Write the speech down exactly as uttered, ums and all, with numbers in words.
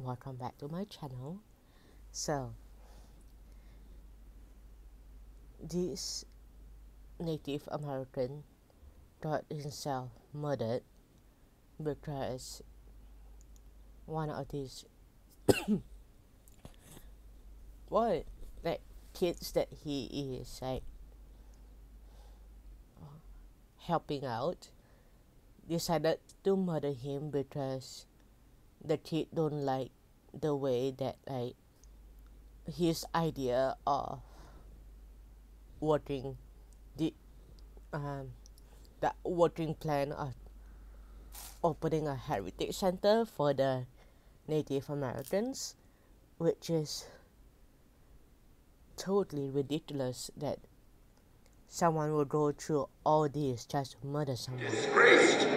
welcome back to my channel. So this Native American got himself murdered because one of these what like kids that he is like helping out decided to murder him because the kid don't like the way that like his idea of working the um the working plan of opening a heritage center for the Native Americans, which is totally ridiculous that someone will go through all this just to murder someone. Disgraced!